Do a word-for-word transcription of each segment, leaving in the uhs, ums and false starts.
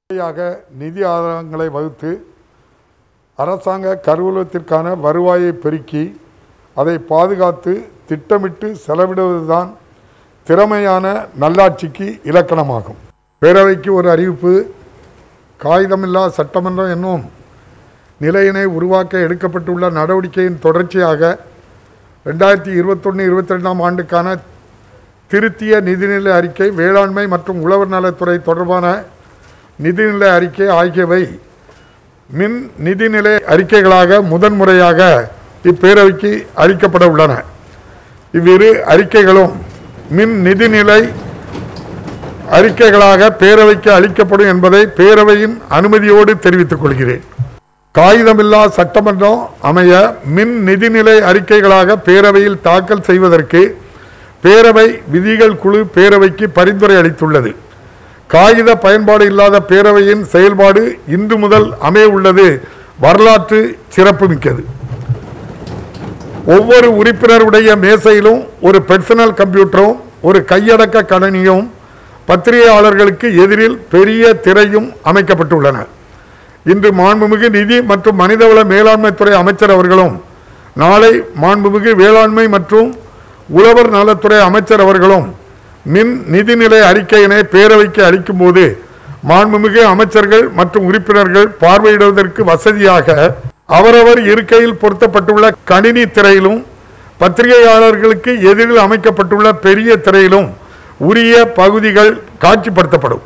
நிதி ஆதாரங்களை வகுத்து அரசாங்க கருவூலத்திற்கான வருவாயை பெருக்கி அதை பாதுகாத்து திட்டமிட்டு செலவிடுவதுதான் திறமையான நல்லாட்சிக்கு இலக்கணமாகும். பேரவைக்கு ஒரு அறிவிப்பு. காகிதமில்லா சட்டமன்றம் என்னும் நிலையினை உருவாக்க எடுக்கப்பட்டுள்ள நடவடிக்கையின் தொடர்ச்சியாக ரெண்டாயிரத்தி இருபத்தொன்று இருபத்தி ரெண்டாம் ஆண்டுக்கான திருத்திய நிதிநிலை அறிக்கை, வேளாண்மை மற்றும் உழவர் நலத்துறை தொடர்பான நிதிநிலை அறிக்கை ஆகியவை மின் நிதிநிலை அறிக்கைகளாக முதன்முறையாக இப்பேரவைக்கு அளிக்கப்பட உள்ளன. இவ்விரு அறிக்கைகளும் மின் நிதிநிலை அறிக்கைகளாக பேரவைக்கு அளிக்கப்படும் என்பதை பேரவையின் அனுமதியோடு தெரிவித்துக் கொள்கிறேன். காகிதமில்லா சட்டமன்றம் அமைய மின் நிதிநிலை அறிக்கைகளாக பேரவையில் தாக்கல் செய்வதற்கு பேரவை விதிகள் குழு பேரவைக்கு பரிந்துரை அளித்துள்ளது. காகித பயன்பாடு இல்லாத பேரவையின் செயல்பாடு இன்று முதல் அமைய உள்ளது வரலாற்று சிறப்புமிக்கது. ஒவ்வொரு உறுப்பினருடைய மேசையிலும் ஒரு பர்சனல் கம்ப்யூட்டரும் ஒரு கையடக்க கணினியும் பத்திரிகையாளர்களுக்கு எதிரில் பெரிய திரையும் அமைக்கப்பட்டுள்ளன. இன்று மாண்புமிகு நிதி மற்றும் மனிதவள மேலாண்மை துறை அமைச்சர் அவர்களும் நாளை மாண்புமிகு வேளாண்மை மற்றும் உழவர் நலத்துறை அமைச்சர் அவர்களும் மின் நிதிநிலை அறிக்கையினை பேரவைக்கு அளிக்கும் போது மாண்புமிகு அமைச்சர்கள் மற்றும் உறுப்பினர்கள் பார்வையிடுவதற்கு வசதியாக அவரவர் இருக்கையில் பொருத்தப்பட்டுள்ள கணினி திரையிலும் பத்திரிகையாளர்களுக்கு எதிரில் அமைக்கப்பட்டுள்ள பெரிய திரையிலும் உரிய பகுதிகள் காட்சிப்படுத்தப்படும்.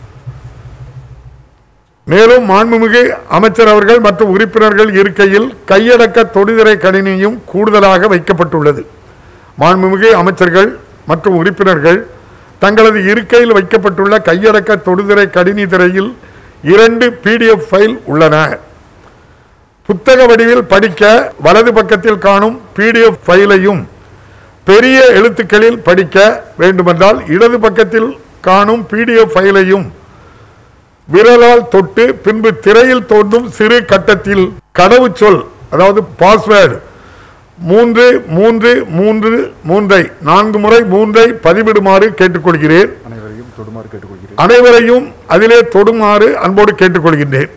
மேலும் மாண்புமிகு அமைச்சர் அவர்கள் மற்றும் உறுப்பினர்கள் இருக்கையில் கையடக்க தொடுதிரை கணினியும் கூடுதலாக வைக்கப்பட்டுள்ளது. மாண்புமிகு அமைச்சர்கள் மற்றும் உறுப்பினர்கள் தங்களது இருக்கையில் வைக்கப்பட்டுள்ள கையடக்க தொடுதிரை கணினி திரையில் இரண்டு பிடிஎஃப் ஃபைல் உள்ளன. புத்தக வடிவில் படிக்க வலது பக்கத்தில் காணும் பிடிஎஃப் ஃபைலையும், பெரிய எழுத்துக்களில் படிக்க வேண்டுமென்றால் இடது பக்கத்தில் காணும் பிடிஎஃப் ஃபைலையும் விரலால் தொட்டு பின்பு திரையில் தோன்றும் சிறு கட்டத்தில் கடவுச்சொல், அதாவது பாஸ்வேர்டு மூன்று மூன்று மூன்று மூன்றை நான்கு முறை மூன்றை பதிவிடுமாறு கேட்டுக்கொள்கிறேன். அனைவரையும் அதிலே தொடுமாறு அன்போடு கேட்டுக்கொள்கின்றேன்.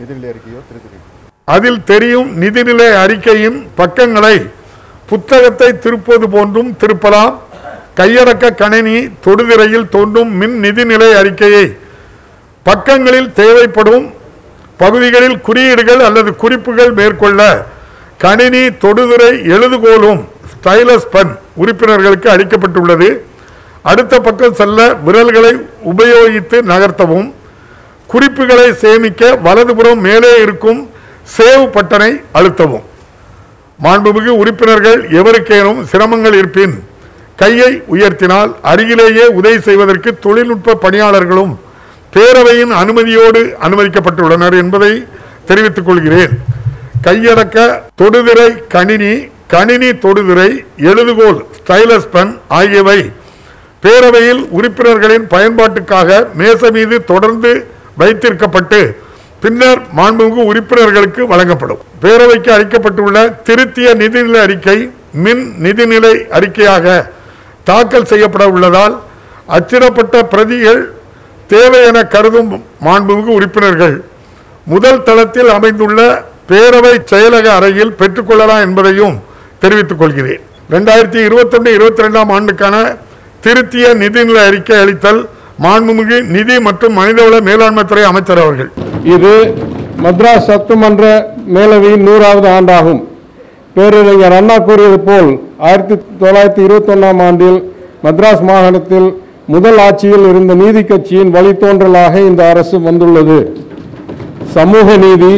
அதில் தெரியும் நிதிநிலை அறிக்கையின் பக்கங்களை புத்தகத்தை திருப்பது போன்றும் திருப்பலாம். கையடக்க கணினி தொடுதிரையில் தோன்றும் மின் நிதிநிலை அறிக்கையை பக்கங்களில் தேவைப்படும் பகுதிகளில் குறியீடுகள் அல்லது குறிப்புகள் மேற்கொள்ள கணினி தொடுதிரை எழுதுகோலும் ஸ்டைலஸ் பென் உறுப்பினர்களுக்கு அளிக்கப்பட்டுள்ளது. அடுத்த பக்கம் செல்ல விரல்களை உபயோகித்து நகர்த்தவும். குறிப்புகளை சேமிக்க வலதுபுறம் மேலே இருக்கும் சேவ் பட்டனை அழுத்தவும். மாண்புமிகு உறுப்பினர்கள் எவருக்கேனும் சிரமங்கள் இருப்பின் கையை உயர்த்தினால் அருகிலேயே உதவி செய்வதற்கு தொழில்நுட்ப பணியாளர்களும் பேரவையின் அனுமதியோடு அனுமதிக்கப்பட்டுள்ளனர் என்பதை தெரிவித்துக் கொள்கிறேன். கையடக்க தொடுதிரை கணினி, கணினி தொடுதிரை எழுதுகோல் ஸ்டைலஸ் பென் ஆகியவை பேரவையில் உறுப்பினர்களின் பயன்பாட்டுக்காக மேசை மீது தொடர்ந்து வைத்திருக்கப்பட்டு பின்னர் மாண்புமிகு உறுப்பினர்களுக்கு வழங்கப்படும். பேரவைக்கு அளிக்கப்பட்டுள்ள திருத்திய நிதிநிலை அறிக்கை மின் நிதிநிலை அறிக்கையாக தாக்கல் செய்யப்பட உள்ளதால் அச்சிடப்பட்ட பிரதிகள் தேவை என கருதும் மாண்புமிகு உறுப்பினர்கள் முதல் தளத்தில் அமைந்துள்ள பேரவை செயலக அறையில் பெற்றுக்கொள்ளலாம் என்பதையும் தெரிவித்துக் கொள்கிறேன். இரண்டாயிரத்தி இருபத்தி ஒன்று இருபத்தி ரெண்டாம் ஆண்டுக்கான திருத்திய நிதிநிலை அறிக்கை அளித்தல் மாண்புமிகு நிதி மற்றும் மனிதவள மேலாண்மை துறை அமைச்சர் அவர்கள். இது மദ്രാஸ் சட்டமன்ற மேலவையின் நூறாவது ஆண்டாகும். பேரறிஞர் அண்ணா கூறியது போல் ஆயிரத்தி தொள்ளாயிரத்தி இருபத்தி ஒன்றாம் ஆண்டில் மദ്രാஸ் மாகாணத்தில் முதல் ஆட்சியில் இருந்த நீதி கட்சியின் வழித்தோன்றலாக இந்த அரசு வந்துள்ளது. சமூக நீதி,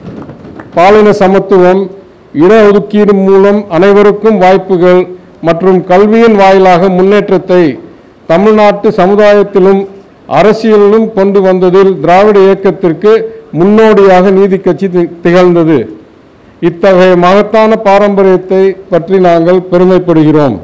பாலின சமத்துவம், இடஒதுக்கீடு மூலம் அனைவருக்கும் வாய்ப்புகள் மற்றும் கல்வியின் வாயிலாக முன்னேற்றத்தை தமிழ்நாட்டு சமுதாயத்திலும் அரசியலிலும் கொண்டு வந்ததில் திராவிட இயக்கத்திற்கு முன்னோடியாக நீதி கட்சி திகழ்ந்தது. இத்தகைய மகத்தான பாரம்பரியத்தை பற்றி நாங்கள் பெருமைப்படுகிறோம்.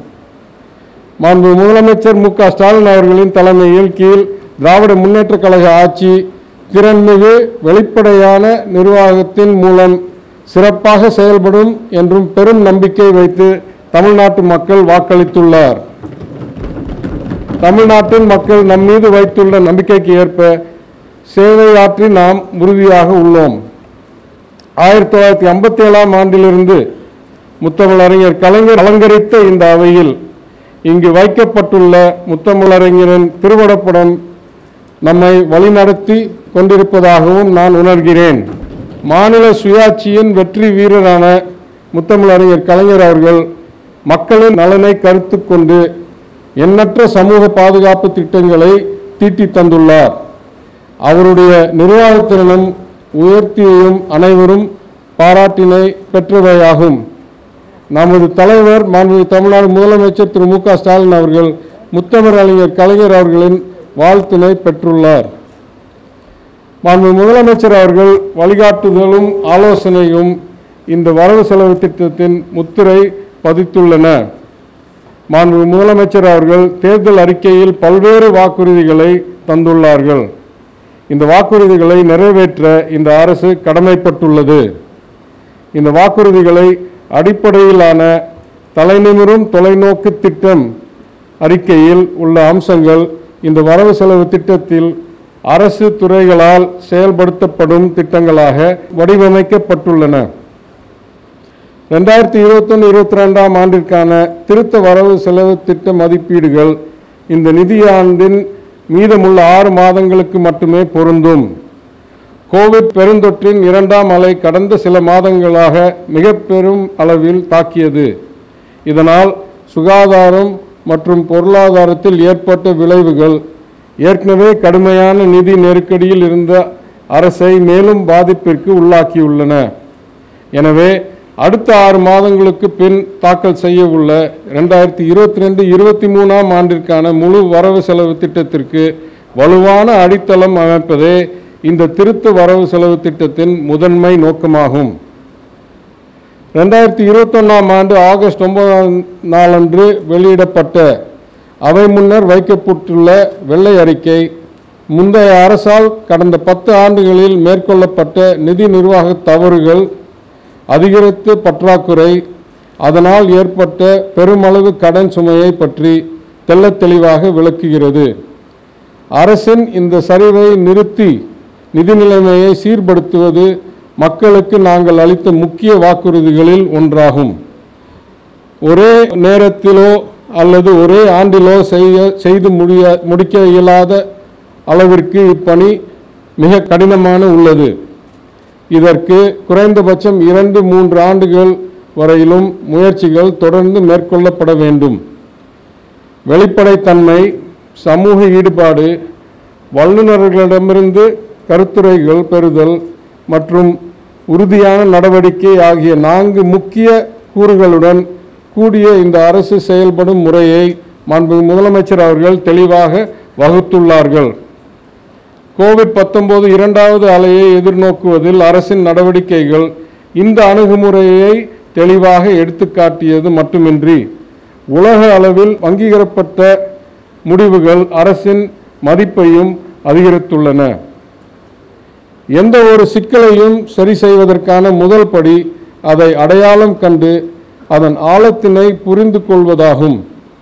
மாண்பு முதலமைச்சர் மு க ஸ்டாலின் அவர்களின் தலைமையில் கீழ் திராவிட முன்னேற்ற கழக ஆட்சி திறன்மிகு வெளிப்படையான நிர்வாகத்தின் மூலம் சிறப்பாக செயல்படும் என்றும் பெரும் நம்பிக்கை வைத்து தமிழ்நாட்டு மக்கள் வாக்களித்துள்ளார். தமிழ்நாட்டின் மக்கள் நம் மீது வைத்துள்ள நம்பிக்கைக்கு ஏற்ப சேவையாற்றி நாம் உறுதியாக உள்ளோம். ஆயிரத்தி தொள்ளாயிரத்தி ஐம்பத்தி ஏழாம் ஆண்டிலிருந்து முத்தமிழறிஞர் கலைஞர் அலங்கரித்த இந்த அவையில் இங்கு வைக்கப்பட்டுள்ள முத்தமிழறிஞரின் திருவடப்படம் நம்மை வழிநடத்தி கொண்டிருப்பதாகவும் நான் உணர்கிறேன். மாநில சுயாட்சியின் வெற்றி வீரரான முத்தமிழறிஞர் கலைஞர் அவர்கள் மக்களின் நலனை கருத்து கொண்டு எண்ணற்ற சமூக பாதுகாப்பு திட்டங்களை தீட்டி தந்துள்ளார். அவருடைய நிர்வாகத்திறனும் உயர்த்தியையும் அனைவரும் பாராட்டினை பெற்றவையாகும். நமது தலைவர் மாண்புமிகு தமிழ்நாடு முதலமைச்சர் திரு மு க ஸ்டாலின் அவர்கள் முத்தமிழறிஞர் கலைஞர் அவர்களின் வாழ்த்தினை பெற்றுள்ளார். மாண்புமிகு முதலமைச்சர் அவர்கள் வழிகாட்டுதலும் ஆலோசனையும் இந்த வரவு செலவு திட்டத்தின் முத்திரை பதித்துள்ளன. மாண்புமிகு முதலமைச்சர் அவர்கள் தேர்தல் அறிக்கையில் பல்வேறு வாக்குறுதிகளை தந்துள்ளார்கள். இந்த வாக்குறுதிகளை நிறைவேற்ற இந்த அரசு கடமைப்பட்டுள்ளது. இந்த வாக்குறுதிகளை அடிப்படையிலான தலைநிமிரும் தொலைநோக்கு திட்டம் அறிக்கையில் உள்ள அம்சங்கள் இந்த வரவு செலவு திட்டத்தில் அரசு துறைகளால் செயல்படுத்தப்படும் திட்டங்களாக வடிவமைக்கப்பட்டுள்ளன. ரெண்டாயிரத்தி இருபத்தொன்று இருபத்தி ரெண்டாம் ஆண்டிற்கான திருத்த வரவு செலவு திட்ட மதிப்பீடுகள் இந்த நிதியாண்டின் மீதமுள்ள ஆறு மாதங்களுக்கு மட்டுமே பொருந்தும். கோவிட் பெருந்தொற்றின் இரண்டாம் அலை கடந்த சில மாதங்களாக மிக பெரும் அளவில் தாக்கியது. இதனால் சுகாதாரம் மற்றும் பொருளாதாரத்தில் ஏற்பட்ட விளைவுகள் ஏற்கனவே கடுமையான நிதி நெருக்கடியில் இருந்த அரசை மேலும் பாதிப்பிற்கு உள்ளாக்கியுள்ளன. எனவே அடுத்த ஆறு மாதங்களுக்கு பின் தாக்கல் செய்ய உள்ள ரெண்டாயிரத்தி இருபத்தி ரெண்டு இருபத்தி மூணாம் ஆண்டிற்கான முழு வரவு செலவு திட்டத்திற்கு வலுவான அடித்தளம் அமைப்பதே இந்த திருத்த வரவு செலவு திட்டத்தின் முதன்மை நோக்கமாகும். ரெண்டாயிரத்தி இருபத்தி ஒன்றாம் ஆண்டு ஆகஸ்ட் ஒன்பதாம் நாளன்று வெளியிடப்பட்ட அவை முன்னர் வைக்கப்பட்டுள்ள வெள்ளை அறிக்கை முந்தைய அரசால் கடந்த பத்து ஆண்டுகளில் மேற்கொள்ளப்பட்ட நிதி நிர்வாக தவறுகள், அதிகரித்த பற்றாக்குறை, அதனால் ஏற்பட்ட பெருமளவு கடன் சுமையை பற்றி தெள்ளத் தெளிவாக விளக்குகிறது. அரசின் இந்த சரிவை நிறுத்தி நிதி நிலைமையை சீர்படுத்துவது மக்களுக்கு நாங்கள் அளித்த முக்கிய வாக்குறுதிகளில் ஒன்றாகும். ஒரே நேரத்திலோ அல்லது ஒரே ஆண்டிலோ செய்ய செய்து முடிய முடிக்க இயலாத அளவிற்கு இப்பணி மிக கடினமான உள்ளது. இதற்கு குறைந்தபட்சம் இரண்டு மூன்று ஆண்டுகள் வரையிலும் முயற்சிகள் தொடர்ந்து மேற்கொள்ளப்பட வேண்டும். வெளிப்படைத்தன்மை, சமூக ஈடுபாடு, வல்லுநர்களிடமிருந்து கருத்துரைகள் பெறுதல் மற்றும் உறுதியான நடவடிக்கை ஆகிய நான்கு முக்கிய கூறுகளுடன் கூடிய இந்த அரசு செயல்படும் முறையை மாண்புமிகு முதலமைச்சர் அவர்கள் தெளிவாக வகுத்துள்ளார்கள். கோவிட் பத்தொன்பது இரண்டாவது அலையை எதிர்நோக்குவதில் அரசின் நடவடிக்கைகள் இந்த அணுகுமுறையை தெளிவாக எடுத்துக்காட்டியது மட்டுமின்றி உலக அளவில் அங்கீகரிக்கப்பட்ட முடிவுகள் அரசின் மதிப்பையும் அதிகரித்துள்ளன. எந்த ஒரு சிக்கலையும் சரி செய்வதற்கான முதல் படி அதை அடையாளம் கண்டு அதன் ஆழத்தினை புரிந்து கொள்வதாகும்.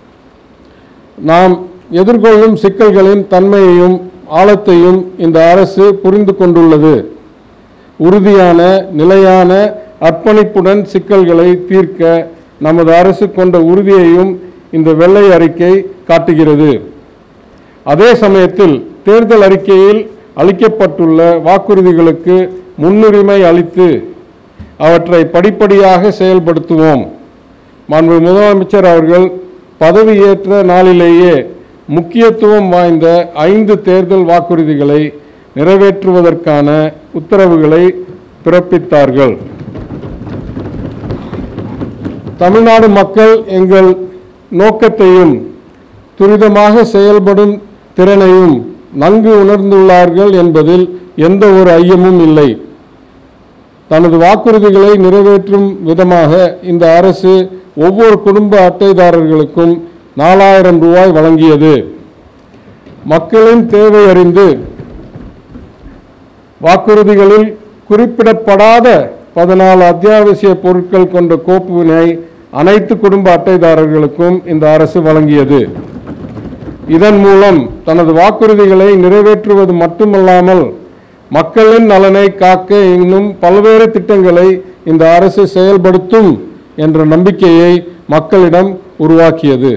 நாம் எதிர்கொள்ளும் சிக்கல்களின் தன்மையையும் ஆழத்தையும் இந்த அரசு புரிந்து கொண்டுள்ளது. உறுதியான நிலையான அர்ப்பணிப்புடன் சிக்கல்களை தீர்க்க நமது அரசு கொண்ட உறுதியையும் இந்த வெள்ளை அறிக்கை காட்டுகிறது. அதே சமயத்தில் தேர்தல் அறிக்கையில் அளிக்கப்பட்டுள்ள வாக்குறுதிகளுக்கு முன்னுரிமை அளித்து அவற்றை படிப்படியாக செயல்படுத்துவோம். மாண்புமிகு முதலமைச்சர் அவர்கள் பதவியேற்ற நாளிலேயே முக்கியத்துவம் வாய்ந்த ஐந்து தேர்தல் வாக்குறுதிகளை நிறைவேற்றுவதற்கான உத்தரவுகளை பிறப்பித்தார்கள். தமிழ்நாடு மக்கள் எங்கள் நோக்கத்தையும் துரிதமாக செயல்படும் திறனையும் நன்கு உணர்ந்துள்ளார்கள் என்பதில் எந்த ஒரு ஐயமும் இல்லை. தனது வாக்குறுதிகளை நிறைவேற்றும் விதமாக இந்த அரசு ஒவ்வொரு குடும்ப அட்டைதாரர்களுக்கும் நாலாயிரம் ரூபாய் வழங்கியது. மக்களின் தேவை அறிந்து வாக்குறுதிகளில் குறிப்பிடப்படாத பதினாலு அத்தியாவசிய பொருட்கள் கொண்ட கோப்புவினை அனைத்து குடும்ப அட்டைதாரர்களுக்கும் இந்த அரசு வழங்கியது. இதன் மூலம் தனது வாக்குறுதிகளை நிறைவேற்றுவது மட்டுமல்லாமல் மக்களின் நலனை காக்க இன்னும் பல்வேறு திட்டங்களை இந்த அரசு செயல்படுத்தும் என்ற நம்பிக்கையை மக்களிடம் உருவாக்கியது.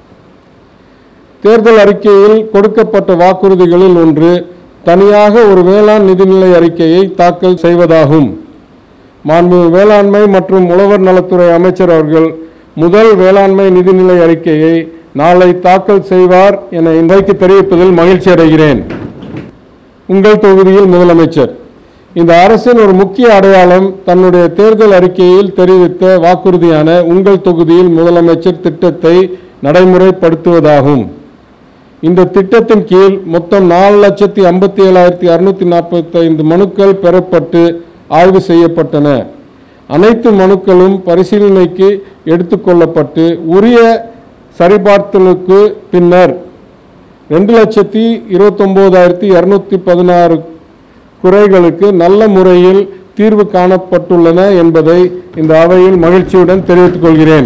தேர்தல் அறிக்கையில் கொடுக்கப்பட்ட வாக்குறுதிகளில் ஒன்று தனியாக ஒரு வேளாண் நிதிநிலை அறிக்கையை தாக்கல் செய்வதாகும். மாண்புமிகு வேளாண்மை மற்றும் உழவர் நலத்துறை அமைச்சர் அவர்கள் முதல் வேளாண்மை நிதிநிலை அறிக்கையை நாளை தாக்கல் செய்வார் என இன்றைக்கு தெரிவிப்பதில் மகிழ்ச்சி அடைகிறேன். உங்கள் தொகுதியில் முதலமைச்சர். இந்த அரசின் ஒரு முக்கிய அடையாளம் தன்னுடைய தேர்தல் அறிக்கையில் தெரிவித்த வாக்குறுதியான உங்கள் தொகுதியில் முதலமைச்சர் திட்டத்தை நடைமுறைப்படுத்துவதாகும். இந்த திட்டத்தின் கீழ் மொத்தம் நாலு லட்சத்தி ஐம்பத்தி ஏழாயிரத்தி அறுநூத்தி நாற்பத்தி ஐந்து மனுக்கள் பெறப்பட்டு ஆய்வு செய்யப்பட்டன. அனைத்து மனுக்களும் பரிசீலனைக்கு எடுத்துக்கொள்ளப்பட்டு உரிய சரிபார்த்தலுக்கு பின்னர் ரெண்டு லட்சத்தி இருபத்தி ஒன்பதாயிரத்தி இருநூத்தி பதினாறு குறைகளுக்கு நல்ல முறையில் தீர்வு காணப்பட்டுள்ளன என்பதை இந்த அவையில் மகிழ்ச்சியுடன் தெரிவித்துக் கொள்கிறேன்.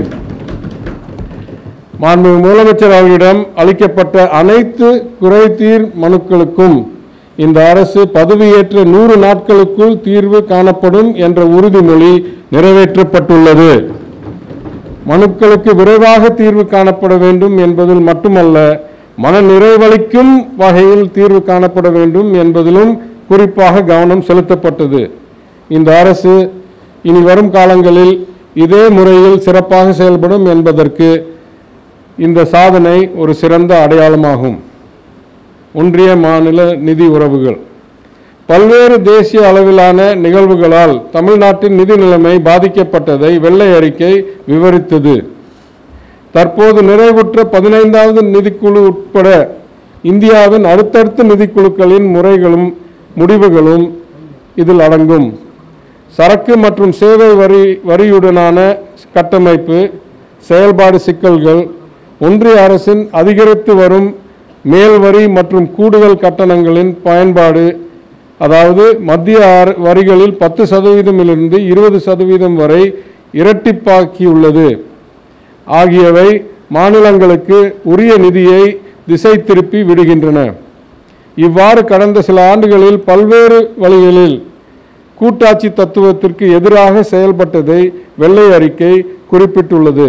மாண்புமிகு முதலமைச்சர் அவர்களிடம் அளிக்கப்பட்ட அனைத்து குறைதீர் மனுக்களுக்கும் இந்த அரசு பதவியேற்ற நூறு நாட்களுக்குள் தீர்வு காணப்படும் என்ற உறுதிமொழி நிறைவேற்றப்பட்டுள்ளது. மனுக்களுக்கு விரைவாக தீர்வு காணப்பட வேண்டும் என்பதில் மட்டுமல்ல, மன நிறைவளிக்கும் வகையில் தீர்வு காணப்பட வேண்டும் என்பதிலும் குறிப்பாக கவனம் செலுத்தப்பட்டது. இந்த அரசு இனி வரும் காலங்களில் இதே முறையில் சிறப்பாக செயல்படும் என்பதற்கு இந்த சாதனை ஒரு சிறந்த அடையாளமாகும். ஒன்றிய மாநில நிதி உறவுகள். பல்வேறு தேசிய அளவிலான நிகழ்வுகளால் தமிழ்நாட்டின் நிதி நிலைமை பாதிக்கப்பட்டதை வெள்ளை அறிக்கை விவரித்தது. தற்போது நிறைவுற்ற பதினைந்தாவது நிதிக்குழு உட்பட இந்தியாவின் அடுத்தடுத்த நிதிக்குழுக்களின் முறைகளும் முடிவுகளும் இதில் அடங்கும். சரக்கு மற்றும் சேவை வரி வரியுடனான கட்டமைப்பு செயல்பாடு சிக்கல்கள், ஒன்றிய அரசின் அதிகரித்து வரும் மேல் வரி மற்றும் கூடுதல் கட்டணங்களின் பயன்பாடு, அதாவது மத்திய வரிகளில் பத்து சதவீதமிலிருந்து இருபது சதவீதம் வரை இரட்டிப்பாக்கியுள்ளது ஆகியவை மாநிலங்களுக்கு உரிய நிதியை திசை திருப்பி விடுகின்றன. இவ்வாறு கடந்த சில ஆண்டுகளில் பல்வேறு வழிகளில் கூட்டாட்சி தத்துவத்திற்கு எதிராக செயல்பட்டதை வெள்ளை அறிக்கை குறிப்பிட்டுள்ளது.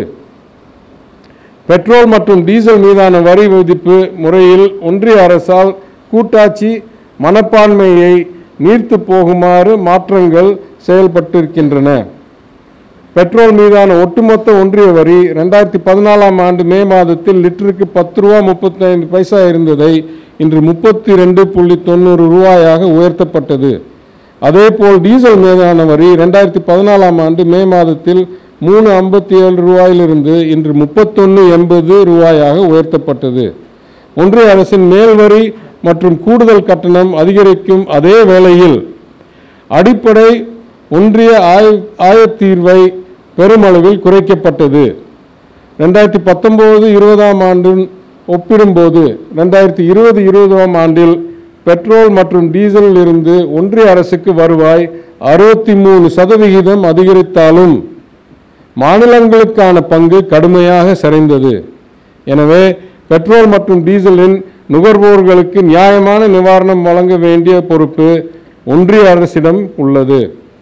பெட்ரோல் மற்றும் டீசல் மீதான வரி விதிப்பு முறையில் ஒன்றிய அரசால் கூட்டாட்சி மனப்பான்மையை நீர்த்து போகுமாறு மாற்றங்கள் செயல்பட்டிருக்கின்றன. பெட்ரோல் மீதான ஒட்டுமொத்த ஒன்றிய வரி ரெண்டாயிரத்தி பதினாலாம் ஆண்டு மே மாதத்தில் லிட்டருக்கு பத்து ரூபா முப்பத்தி ஐந்து பைசா இருந்ததை இன்று முப்பத்தி ரெண்டு புள்ளி தொண்ணூறு ரூபாயாக உயர்த்தப்பட்டது. அதேபோல் டீசல் மீதான வரி ரெண்டாயிரத்தி பதினாலாம் ஆண்டு மே மாதத்தில் மூணு ஐம்பத்தி ஏழு ரூபாயிலிருந்து இன்று முப்பத்தொன்று எண்பது ரூபாயாக உயர்த்தப்பட்டது. ஒன்றிய அரசின் மேல் வரி மற்றும் கூடுதல் கட்டணம் அதிகரிக்கும் அதே வேளையில் அடிப்படை ஒன்றிய ஆய ஆயத்தீர்வை பெருமளவில் குறைக்கப்பட்டது. ரெண்டாயிரத்தி பத்தொன்பது இருபதாம் ஆண்டு ஒப்பிடும்போது ரெண்டாயிரத்தி இருபது இருபதாம் ஆண்டில் பெட்ரோல் மற்றும் டீசலில் இருந்து ஒன்றிய அரசுக்கு வருவாய் அறுபத்தி மூணு சதவிகிதம் அதிகரித்தாலும் மாநிலங்களுக்கான பங்கு கடுமையாக சரிந்தது. எனவே பெட்ரோல் மற்றும் டீசலின் நுகர்வோர்களுக்கு நியாயமான நிவாரணம் வழங்க வேண்டிய பொறுப்பு ஒன்றிய அரசிடம் உள்ளது.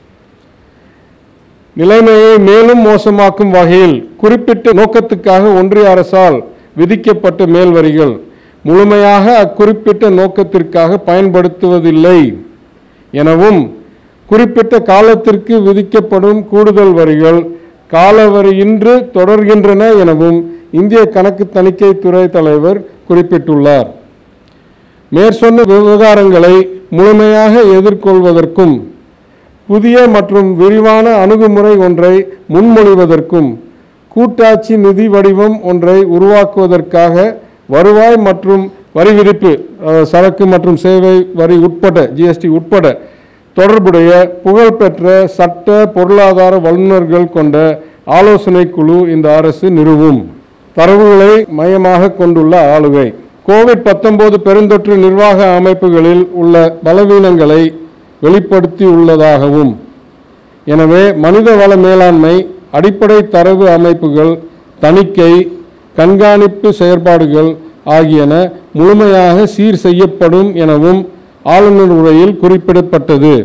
நிலைமையை மேலும் மோசமாக்கும் வகையில் குறிப்பிட்ட நோக்கத்துக்காக ஒன்றிய அரசால் விதிக்கப்பட்ட மேல் வரிகள் முழுமையாக அக்குறிப்பிட்ட நோக்கத்திற்காக பயன்படுத்துவதில்லை எனவும், குறிப்பிட்ட காலத்திற்கு விதிக்கப்படும் கூடுதல் வரிகள் காலவரையின்றி தொடர்கின்றன எனவும் இந்திய கணக்கு தணிக்கை துறை தலைவர் குறிப்பிட்டுள்ளார். மேற்சொன்ன விவகாரங்களை முழுமையாக எதிர்கொள்வதற்கும் புதிய மற்றும் விரிவான அணுகுமுறை ஒன்றை முன்மொழிவதற்கும் கூட்டாட்சி நிதி வடிவம் ஒன்றை உருவாக்குவதற்காக வருவாய் மற்றும் வரி விதிப்பு, சரக்கு மற்றும் சேவை வரி உட்பட ஜிஎஸ்டி உட்பட தொடர்புடைய புகழ்பெற்ற சட்ட பொருளாதார வல்லுநர்கள் கொண்ட ஆலோசனை குழு இந்த அரசு நிறுவும். தரவுகளை மையமாக கொண்டுள்ள ஆளுகை. கோவிட் பத்தொன்பது பெருந்தொற்று நிர்வாக அமைப்புகளில் உள்ள பலவீனங்களை வெளிப்படுத்தியுள்ளதாகவும், எனவே மனிதவள மேலாண்மை, அடிப்படை தரவு அமைப்புகள், தணிக்கை, கண்காணிப்பு செயற்பாடுகள் ஆகியன முழுமையாக சீர் செய்யப்படும் எனவும் ஆளுநர் உரையில் குறிப்பிடப்பட்டது.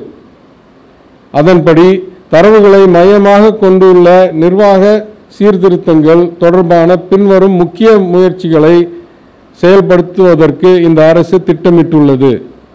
அதன்படி தரவுகளை மையமாக கொண்டுள்ள நிர்வாக சீர்திருத்தங்கள் தொடர்பான பின்வரும் முக்கிய முயற்சிகளை செயல்படுத்துவதற்கு இந்த அரசு திட்டமிட்டுள்ளது.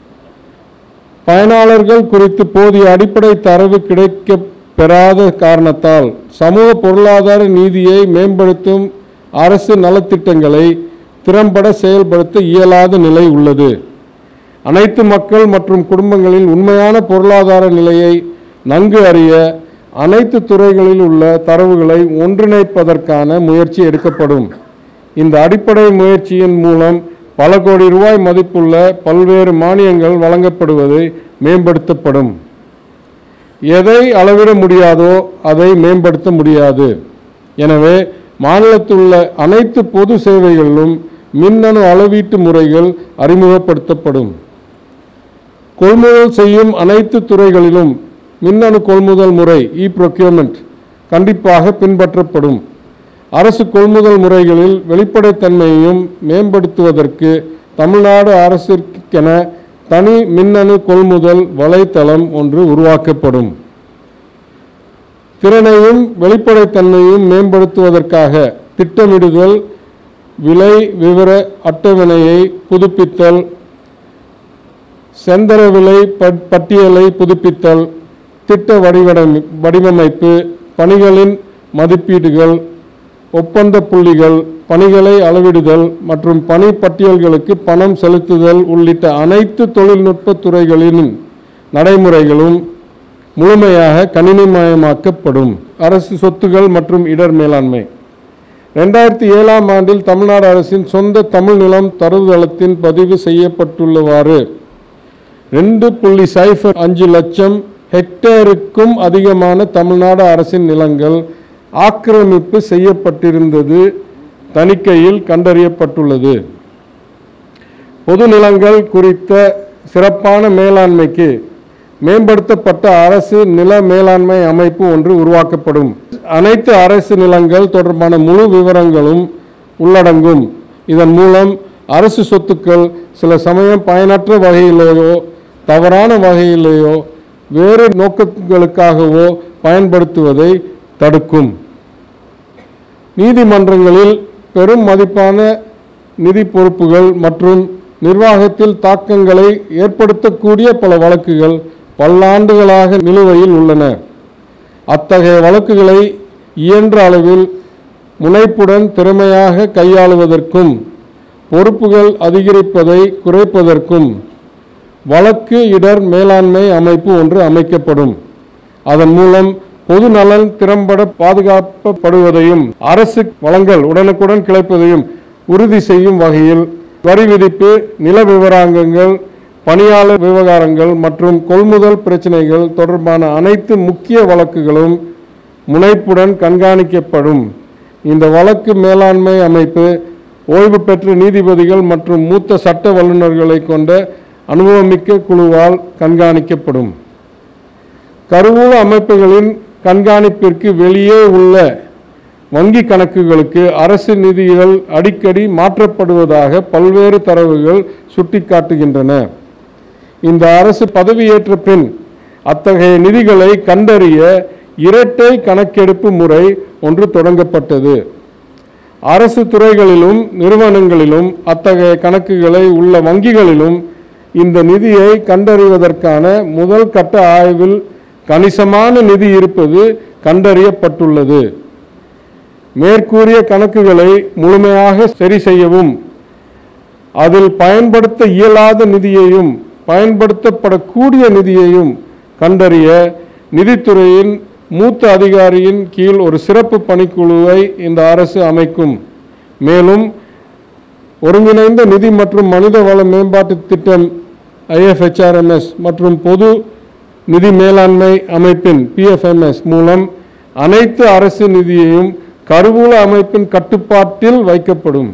பயனாளர்கள் குறித்து போதிய அடிப்படை தரவு கிடைக்க பெறாத காரணத்தால் சமூக பொருளாதார நீதியை மேம்படுத்தும் அரசு நலத்திட்டங்களை திறம்பட செயல்படுத்த இயலாத நிலை உள்ளது. அனைத்து மக்கள் மற்றும் குடும்பங்களின் உண்மையான பொருளாதார நிலையை நன்கு அறிய அனைத்து துறைகளில் உள்ள தரவுகளை ஒன்றிணைப்பதற்கான முயற்சி எடுக்கப்படும். இந்த அடிப்படை முயற்சியின் மூலம் பல கோடி ரூபாய் மதிப்புள்ள பல்வேறு மானியங்கள் வழங்கப்படுவது மேம்படுத்தப்படும். எதை அளவிட முடியாதோ அதை மேம்படுத்த முடியாது. எனவே மாநிலத்தில் உள்ள அனைத்து பொது சேவைகளிலும் மின்னணு அளவீட்டு முறைகள் அறிமுகப்படுத்தப்படும். கொள்முதல் செய்யும் அனைத்து துறைகளிலும் மின்னணு கொள்முதல் முறை இ ப்ரொக்யூர்மெண்ட் கண்டிப்பாக பின்பற்றப்படும். அரசு கொள்முதல் முறைகளில் வெளிப்படைத்தன்மையையும் மேம்படுத்துவதற்கு தமிழ்நாடு அரசிற்கென தனி மின்னணு கொள்முதல் வலைத்தளம் ஒன்று உருவாக்கப்படும். திறனையும் வெளிப்படைத்தன்மையையும் மேம்படுத்துவதற்காக திட்டமிடுதல், விலை விவர அட்டவணையை புதுப்பித்தல், செந்தர விலை பட்டியலை புதுப்பித்தல், திட்ட வடிவமை வடிவமைப்பு, பணிகளின் மதிப்பீடுகள், ஒப்பந்த புள்ளிகள், பணிகளை அளவிடுதல் மற்றும் பணி பட்டியல்களுக்கு பணம் செலுத்துதல் உள்ளிட்ட அனைத்து தொழில்நுட்ப துறைகளின் நடைமுறைகளும் முழுமையாக கணினிமயமாக்கப்படும். அரசு சொத்துகள் மற்றும் இடர் மேலாண்மை. ரெண்டாயிரத்தி ஏழாம் ஆண்டில் தமிழ்நாடு அரசின் சொந்த தமிழ் நிலம் தரவுத்தளத்தின் பதிவு செய்யப்பட்டுள்ளவாறு ரெண்டு புள்ளி சைஃபர் அஞ்சு லட்சம் ஹெக்டேருக்கும் அதிகமான தமிழ்நாடு அரசின் நிலங்கள் ஆக்கிரமிப்பு செய்யப்பட்டிருந்தது தணிக்கையில் கண்டறியப்பட்டுள்ளது. பொது நிலங்கள் குறித்த சிறப்பான மேலாண்மைக்கு மேம்படுத்தப்பட்ட அரசு நில மேலாண்மை அமைப்பு ஒன்று உருவாக்கப்படும். அனைத்து அரசு நிலங்கள் தொடர்பான முழு விவரங்களும் உள்ளடங்கும். இதன் மூலம் அரசு சொத்துக்கள் சில சமயம் பயனற்ற வகையிலேயோ தவறான வகையிலேயோ வேறு நோக்கங்களுக்காகவோ பயன்படுத்துவதை தடுக்கும். நீதிமன்றங்களில் பெரும் மதிப்பான நிதி பொறுப்புகள் மற்றும் நிர்வாகத்தில் தாக்கங்களை ஏற்படுத்தக்கூடிய பல வழக்குகள் பல்லாண்டுகளாக நிலுவையில் உள்ளன. அத்தகைய வழக்குகளை இயன்ற அளவில் முனைப்புடன் திறமையாக கையாளுவதற்கும் பொறுப்புகள் அதிகரிப்பதை குறைப்பதற்கும் வழக்கு இடர் மேலாண்மை அமைப்பு ஒன்று அமைக்கப்படும். அதன் மூலம் பொது நலன் திறம்பட பாதுகாக்கப்படுவதையும் அரசு வளங்கள் உடனுக்குடன் கிடைப்பதையும் உறுதி செய்யும் வகையில் வரி விதிப்பு, நில விவராங்கங்கள், பணியாளர் விவகாரங்கள் மற்றும் கொள்முதல் பிரச்சினைகள் தொடர்பான அனைத்து முக்கிய வழக்குகளும் முனைப்புடன் கண்காணிக்கப்படும். இந்த வழக்கு மேலாண்மை அமைப்பு ஓய்வு பெற்ற நீதிபதிகள் மற்றும் மூத்த சட்ட வல்லுநர்களை கொண்ட அனுபவமிக்க குழுவால் கண்காணிக்கப்படும். கருவூல அமைப்புகளின் கண்காணிப்பிற்கு வெளியே உள்ள வங்கி கணக்குகளுக்கு அரசு நிதிகள் அடிக்கடி மாற்றப்படுவதாக பல்வேறு தரவுகள் சுட்டிக்காட்டுகின்றன. இந்த அரசு பதவியேற்ற பின் அத்தகைய நிதிகளை கண்டறிய இரட்டை கணக்கெடுப்பு முறை ஒன்று தொடங்கப்பட்டது. அரசு துறைகளிலும் நிறுவனங்களிலும் அத்தகைய கணக்குகளை உள்ள வங்கிகளிலும் இந்த நிதியை கண்டறிவதற்கான முதல் கட்ட ஆய்வில் கணிசமான நிதி இருப்பது கண்டறியப்பட்டுள்ளது. மேற்கூறிய கணக்குகளை முழுமையாக சரி செய்யவும் அதில் பயன்படுத்த இயலாத நிதியையும் பயன்படுத்தப்படக்கூடிய நிதியையும் கண்டறிய நிதித்துறையின் மூத்த அதிகாரியின் கீழ் ஒரு சிறப்பு பணிக்குழுவை இந்த அரசு அமைக்கும். மேலும் ஒருங்கிணைந்த நிதி மற்றும் மனிதவள மேம்பாட்டு திட்டம் I F H R M S மற்றும் பொது நிதி மேலாண்மை அமைப்பின் பி எஃப் எம் எஸ் மூலம் அனைத்து அரசு நிதியையும் கருவூல அமைப்பின் கட்டுப்பாட்டில் வைக்கப்படும்.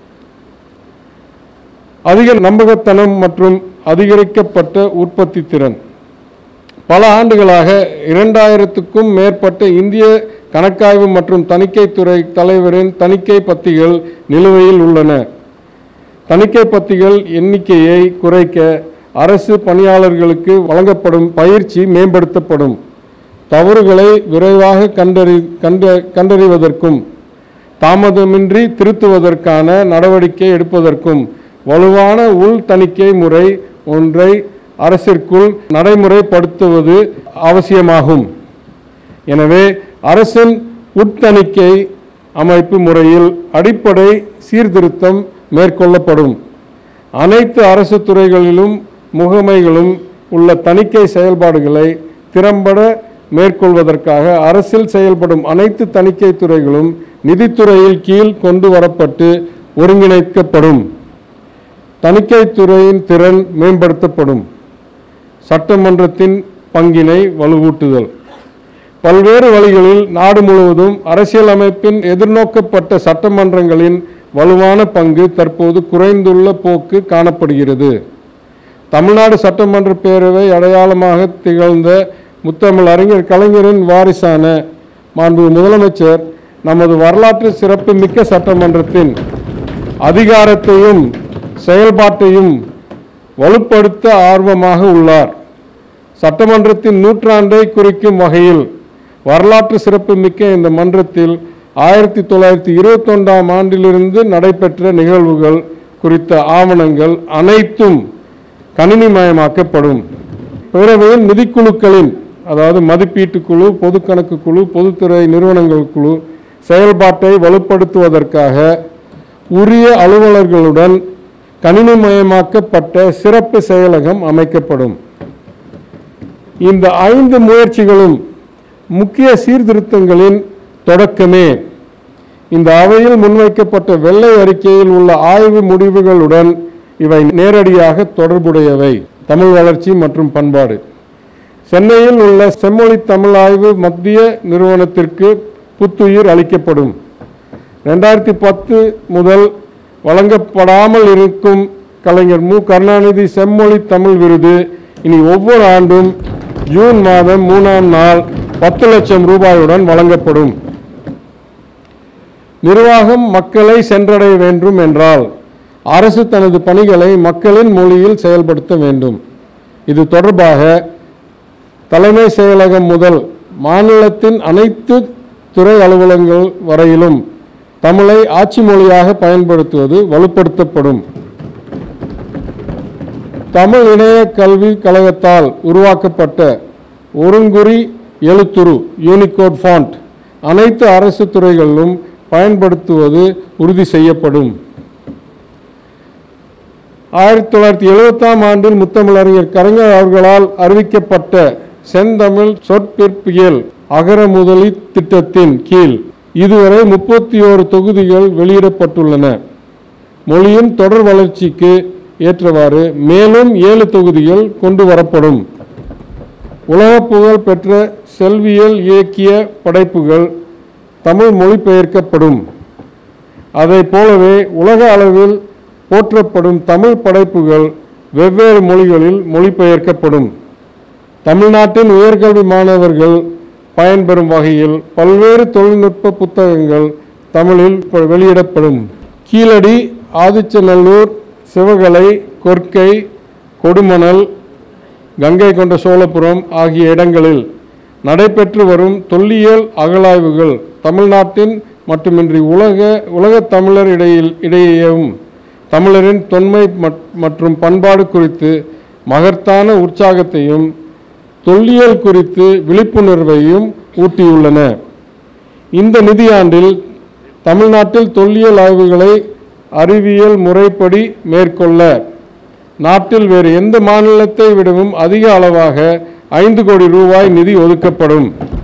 அதிக நம்பகத்தனம் மற்றும் அதிகரிக்கப்பட்ட உற்பத்தி திறன். பல ஆண்டுகளாக இரண்டாயிரத்துக்கும் மேற்பட்ட இந்திய கணக்காய்வு மற்றும் தணிக்கைத்துறை தலைவரின் தணிக்கை பத்திகள் நிலுவையில் உள்ளன. தணிக்கை பத்திகள் எண்ணிக்கையை குறைக்க அரசு பணியாளர்களுக்கு வழங்கப்படும் பயிற்சி மேம்படுத்தப்படும். தவறுகளை விரைவாக கண்டறி கண்ட கண்டறிவதற்கும் தாமதமின்றி திருத்துவதற்கான நடவடிக்கை எடுப்பதற்கும் வலுவான உள் தணிக்கை முறை ஒன்றை அரசிற்குள் நடைமுறைப்படுத்துவது அவசியமாகும். எனவே அரசின் உட்தணிக்கை அமைப்பு முறையில் அடிப்படை சீர்திருத்தம் மேற்கொள்ளப்படும். அனைத்து அரசு துறைகளிலும் முகமைகளும் உள்ள தணிக்கை செயல்பாடுகளை திறம்பட மேற்கொள்வதற்காக அரசில் செயல்படும் அனைத்து தணிக்கை துறைகளும் நிதித்துறையில் கீழ் கொண்டு வரப்பட்டு ஒருங்கிணைக்கப்படும். தணிக்கை துறையின் திறன் மேம்படுத்தப்படும். சட்டமன்றத்தின் பங்கினை வலுவூட்டுதல். பல்வேறு வழிகளில் நாடு முழுவதும் அரசியலமைப்பின் எதிர்நோக்கப்பட்ட சட்டமன்றங்களின் வலுவான பங்கு தற்போது குறைந்துள்ள போக்கு காணப்படுகிறது. தமிழ்நாடு சட்டமன்ற பேரவை அடையாளமாக திகழ்ந்த முத்தமிழ் அறிஞர் கலைஞரின் வாரிசான மாண்பு முதலமைச்சர் நமது வரலாற்று சிறப்பு மிக்க சட்டமன்றத்தின் அதிகாரத்தையும் செயல்பாட்டையும் வலுப்படுத்த ஆர்வமாக உள்ளார். சட்டமன்றத்தின் நூற்றாண்டை குறிக்கும் வகையில் வரலாற்று சிறப்பு மிக்க இந்த மன்றத்தில் ஆயிரத்தி தொள்ளாயிரத்தி இருபத்தி ஒன்றாம் ஆண்டிலிருந்து நடைபெற்ற நிகழ்வுகள் குறித்த ஆவணங்கள் அனைத்தும் கணினிமயமாக்கப்படும். பேரவையின் நிதிக்குழுக்களின் அதாவது மதிப்பீட்டு குழு, பொது கணக்கு குழு, பொதுத்துறை நிறுவனங்கள் குழு செயல்பாட்டை வலுப்படுத்துவதற்காக உரிய அலுவலர்களுடன் கணினிமயமாக்கப்பட்ட சிறப்பு செயலகம் அமைக்கப்படும். இந்த ஐந்து முயற்சிகளும் முக்கிய சீர்திருத்தங்களின் தொடக்கமே. இந்த அவையில் முன்வைக்கப்பட்ட வெள்ளை அறிக்கையில் உள்ள ஆய்வு முடிவுகளுடன் இவை நேரடியாக தொடர்புடையவை. தமிழ் வளர்ச்சி மற்றும் பண்பாடு. சென்னையில் உள்ள செம்மொழி தமிழ் ஆய்வு மத்திய நிறுவனத்திற்கு புத்துயிர் அளிக்கப்படும். ரெண்டாயிரத்தி பத்து முதல் வழங்கப்படாமல் இருக்கும் கலைஞர் மு கருணாநிதி செம்மொழி தமிழ் விருது இனி ஒவ்வொரு ஆண்டும் ஜூன் மாதம் மூணாம் நாள் பத்து லட்சம் ரூபாயுடன் வழங்கப்படும். நிர்வாகம் மக்களை சென்றடைய வேண்டும் என்றால் அரசு தனது பணிகளை மக்களின் மொழியில் செயல்படுத்த வேண்டும். இது தொடர்பாக தலைமை செயலகம் முதல் மாநிலத்தின் அனைத்து துறை அலுவலகங்கள் வரையிலும் தமிழை ஆட்சி மொழியாக பயன்படுத்துவது வலுப்படுத்தப்படும். தமிழ் இணைய கல்வி கழகத்தால் உருவாக்கப்பட்ட ஒருங்குறி எழுத்துரு யூனிகோட் ஃபாண்ட் அனைத்து அரசு துறைகளிலும் பயன்படுத்துவது உறுதி செய்யப்படும். ஆயிரத்தி தொள்ளாயிரத்தி எழுபத்தாம் ஆண்டில் முத்தமிழறிஞர் கலைஞர் அவர்களால் அறிவிக்கப்பட்ட செந்தமிழ் சொற்பிற்பியல் அகர முதலி திட்டத்தின் கீழ் இதுவரை முப்பத்தி ஓரு தொகுதிகள் வெளியிடப்பட்டுள்ளன. மொழியின் தொடர் வளர்ச்சிக்கு ஏற்றவாறு மேலும் ஏழு தொகுதிகள் கொண்டு வரப்படும். உலக புகழ் பெற்ற செல்வியல் இயக்கிய படைப்புகள் தமிழ் மொழிபெயர்க்கப்படும். அதை போலவே உலக அளவில் போற்றப்படும் தமிழ் படைப்புகள் வெவ்வேறு மொழிகளில் மொழிபெயர்க்கப்படும். தமிழ்நாட்டின் உயர்கல்வி மாணவர்கள் பயன்பெறும் வகையில் பல்வேறு தொழில்நுட்ப புத்தகங்கள் தமிழில் வெளியிடப்படும். கீழடி, ஆதிச்சநல்லூர், சிவகலை, கொற்கை, கொடுமணல், கங்கை கொண்ட சோழபுரம் ஆகிய இடங்களில் நடைபெற்று வரும் தொல்லியல் அகழாய்வுகள் தமிழ்நாட்டின் மட்டுமின்றி உலக உலகத் தமிழர் இடையில் இடையேயும் தமிழரின் தொன்மை மற்றும் பண்பாடு குறித்து மகத்தான உற்சாகத்தையும் தொல்லியல் குறித்து விழிப்புணர்வையும் ஊட்டியுள்ளன. இந்த நிதியாண்டில் தமிழ்நாட்டில் தொல்லியல் ஆய்வுகளை அறிவியல் முறைப்படி மேற்கொள்ள நாட்டில் வேறு எந்த மாநிலத்தை விடவும் அதிக அளவாக ஐந்து கோடி ரூபாய் நிதி ஒதுக்கப்படும்.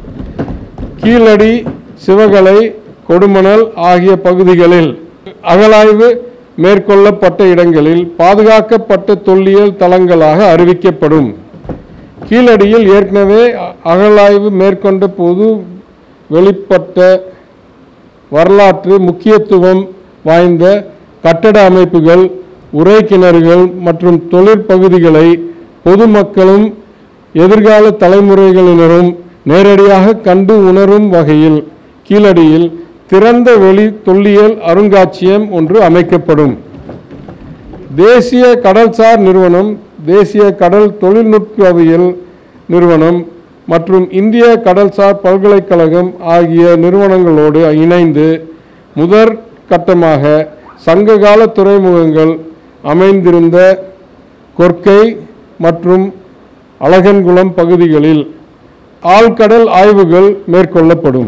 கீழடி, சிவகலை, கொடுமணல் ஆகிய பகுதிகளில் அகழாய்வு மேற்கொள்ளப்பட்ட இடங்களில் பாதுகாக்கப்பட்ட தொல்லியல் தலங்களாக அறிவிக்கப்படும். கீழடியில் ஏற்கனவே அகழாய்வு மேற்கொண்ட போது வெளிப்பட்ட வரலாற்று முக்கியத்துவம் வாய்ந்த கட்டட அமைப்புகள், உறை கிணறுகள் மற்றும் தொழிற்பகுதிகளை பொதுமக்களும் எதிர்கால தலைமுறைகளினரும் நேரடியாக கண்டு உணரும் வகையில் கீழடியில் திறந்த வெளி தொல்லியல் அருங்காட்சியகம் ஒன்று அமைக்கப்படும். தேசிய கடல்சார் நிறுவனம் தேசிய கடல் தொழில்நுட்பவியல் நிறுவனம் மற்றும் இந்திய கடல்சார் பல்கலைக்கழகம் ஆகிய நிறுவனங்களோடு இணைந்து முதற் கட்டமாக சங்ககால துறைமுகங்கள் அமைந்திருந்த கொர்க்கை மற்றும் அழகன்குளம் பகுதிகளில் ஆழ்கடல் ஆய்வுகள் மேற்கொள்ளப்படும்.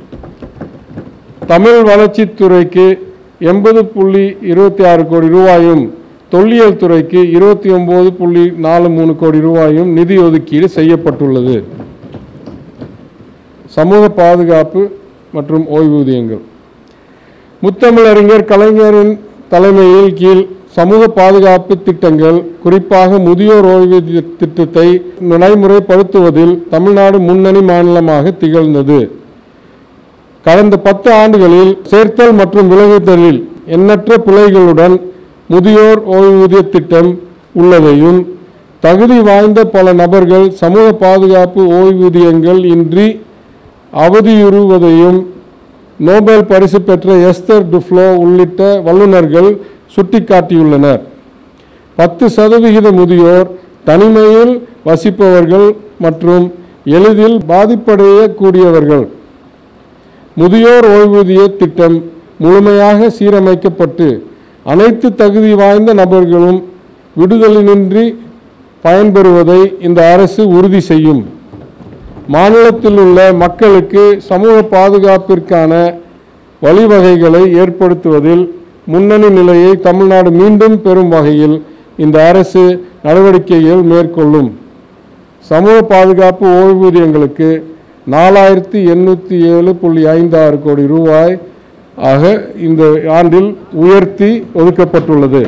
தமிழ் வளர்ச்சித்துறைக்கு எண்பது புள்ளி இருபத்தி ஆறு கோடி ரூபாயும் தொல்லியல் துறைக்கு இருபத்தி ஒன்பது புள்ளி நாலு மூணு கோடி ரூபாயும் நிதி ஒதுக்கீடு செய்யப்பட்டுள்ளது. சமூக பாதுகாப்பு மற்றும் ஓய்வூதியங்கள். முத்தமிழறிஞர் கலைஞரின் தலைமையில் கீழ் சமூக பாதுகாப்பு திட்டங்கள், குறிப்பாக முதியோர் ஓய்வூதிய திட்டத்தை நடைமுறைப்படுத்துவதில் தமிழ்நாடு முன்னணி மாநிலமாக திகழ்ந்தது. கடந்த பத்து ஆண்டுகளில் சேர்த்தல் மற்றும் விலகுதலில் எண்ணற்ற பிழைகளுடன் முதியோர் ஓய்வூதிய திட்டம் உள்ளதையும், தகுதி வாய்ந்த பல நபர்கள் சமூக பாதுகாப்பு ஓய்வூதியங்கள் இன்றி அவதியுறுவதையும் நோபல் பரிசு பெற்ற எஸ்தர் டுஃப்ளோ உள்ளிட்ட வல்லுநர்கள் சுட்டிக்காட்டியுள்ளனர். பத்து சதவிகித முதியோர் தனிமையில் வசிப்பவர்கள் மற்றும் எளிதில் பாதிப்படையக்கூடியவர்கள். முதியோர் ஓய்வூதிய திட்டம் முழுமையாக சீரமைக்கப்பட்டு அனைத்து தகுதி வாய்ந்த நபர்களும் விடுதலின்றி பயன்பெறுவதை இந்த அரசு உறுதி செய்யும். மாநிலத்தில் உள்ள மக்களுக்கு சமூக பாதுகாப்பிற்கான வழிவகைகளை ஏற்படுத்துவதில் முன்னணி நிலையை தமிழ்நாடு மீண்டும் பெறும் வகையில் இந்த அரசு நடவடிக்கைகள் மேற்கொள்ளும். சமூக பாதுகாப்பு ஓய்வூதியங்களுக்கு நாலாயிரத்தி எண்ணூற்றி ஏழு புள்ளி ஐந்து ஆறு கோடி ரூபாய் ஆக இந்த ஆண்டில் உயர்த்தி ஒதுக்கப்பட்டுள்ளது.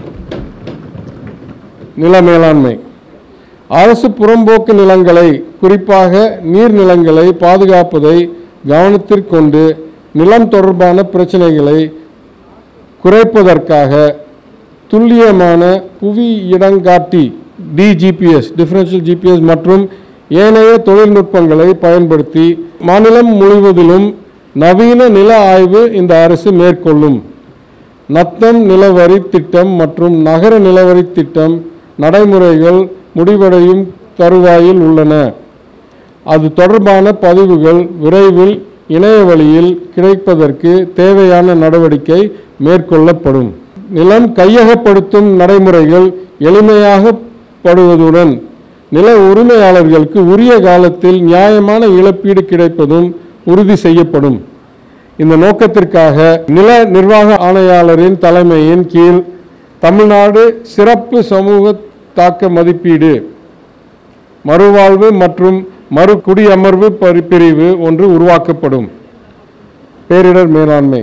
நில மேலாண்மை. அரசு புறம்போக்கு நிலங்களை, குறிப்பாக நீர்நிலங்களை பாதுகாப்பதை கவனத்திற்கொண்டு நிலம் தொடர்பான பிரச்சனைகளை குறைப்பதற்காக துல்லியமான புவி இடங்காட்டி டிஜிபிஎஸ் டிஃபரன்ஷியல் ஜிபிஎஸ் மற்றும் ஏனைய தொழில்நுட்பங்களை பயன்படுத்தி மாநிலம் முழுவதிலும் நவீன நில ஆய்வு இந்த அரசு மேற்கொள்ளும். நத்தம் நிலவரி திட்டம் மற்றும் நகர நிலவரி திட்டம் நடைமுறைகள் முடிவடையும் தருவாயில் உள்ளன. அது தொடர்பான பதிவுகள் விரைவில் இணைய வழியில் கிடைப்பதற்கு தேவையான நடவடிக்கை மேற்கொள்ளப்படும். நிலம் கையகப்படுத்தும் நடைமுறைகள் எளிமையாகப்படுவதுடன் நில உரிமையாளர்களுக்கு உரிய காலத்தில் நியாயமான இழப்பீடு கிடைப்பதும் உறுதி செய்யப்படும். இந்த நோக்கத்திற்காக நில நிர்வாக ஆணையாளரின் தலைமையின் கீழ் தமிழ்நாடு சிறப்பு சமூக தாக்க மதிப்பீடு, மறுவாழ்வு மற்றும் மறு குடியமர்வு பிரிவு ஒன்று உருவாக்கப்படும். பேரிடர் மேலாண்மை.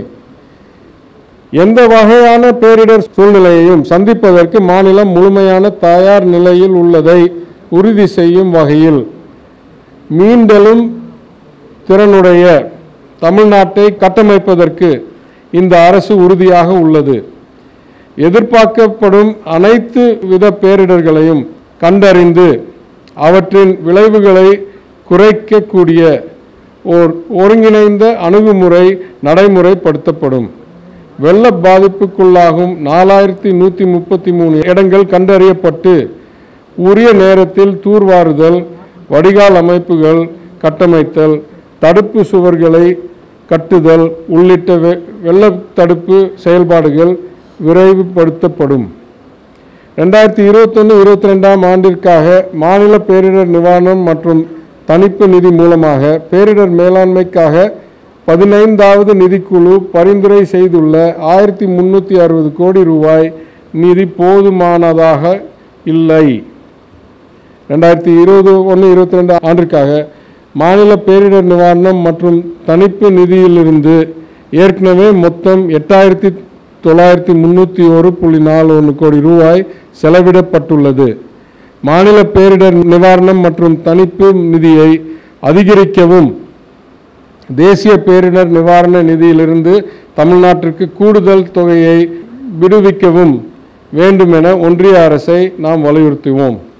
எந்த வகையான பேரிடர் சூழ்நிலையையும் சந்திப்பதற்கு மாநிலம் முழுமையான தயார் நிலையில் உள்ளதை உறுதி செய்யும் வகையில் மீண்டெழும் திறனுடைய தமிழ்நாட்டை கட்டமைப்பதற்கு இந்த அரசு உறுதியாக உள்ளது. எதிர்பார்க்கப்படும் அனைத்து வித பேரிடர்களையும் கண்டறிந்து அவற்றின் விளைவுகளை குறைக்கக்கூடிய ஓர் ஒருங்கிணைந்த அணுகுமுறை நடைமுறைப்படுத்தப்படும். வெள்ள பாதிப்புக்குள்ளாகும் நாலாயிரத்தி நூற்றி முப்பத்தி மூணு இடங்கள் கண்டறியப்பட்டு உரிய நேரத்தில் தூர்வாறுதல், வடிகால் அமைப்புகள் கட்டமைத்தல், தடுப்பு சுவர்களை கட்டுதல் உள்ளிட்ட வெள்ள தடுப்பு செயல்பாடுகள் விரைவுபடுத்தப்படும். ரெண்டாயிரத்தி இருபத்தொன்று இருபத்தி ரெண்டாம் ஆண்டிற்காக மாநில பேரிடர் நிவாரணம் மற்றும் தணிப்பு நிதி மூலமாக பேரிடர் மேலாண்மைக்காக பதினைந்தாவது நிதிக்குழு பரிந்துரை செய்துள்ள ஆயிரத்தி முன்னூற்றி அறுபது கோடி ரூபாய் நிதி போதுமானதாக இல்லை. ரெண்டாயிரத்தி இருபது ஒன்று இருபத்தி ரெண்டு ஆண்டிற்காக மாநில பேரிடர் நிவாரணம் மற்றும் தணிப்பு நிதியிலிருந்து ஏற்கனவே மொத்தம் எட்டாயிரத்தி தொள்ளாயிரத்தி முன்னூற்றி ஒரு புள்ளி நாலு ஒன்று கோடி ரூபாய் செலவிடப்பட்டுள்ளது. மாநில பேரிடர் நிவாரணம் மற்றும் தணிப்பு நிதியை அதிகரிக்கவும் தேசிய பேரிடர் நிவாரண நிதியிலிருந்து தமிழ்நாட்டிற்கு கூடுதல் தொகையை விடுவிக்கவும் வேண்டும் என ஒன்றிய அரசை நாம் வலியுறுத்துவோம்.